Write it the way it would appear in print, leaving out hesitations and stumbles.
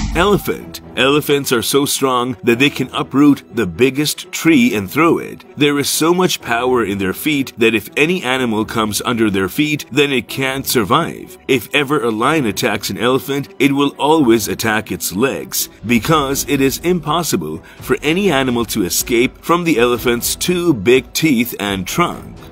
Elephant. Elephants are so strong that they can uproot the biggest tree and throw it. There is so much power in their feet that if any animal comes under their feet, then it can't survive. If ever a lion attacks an elephant, it will always attack its legs, because it is impossible for any animal to escape from the elephant's two big teeth and trunk.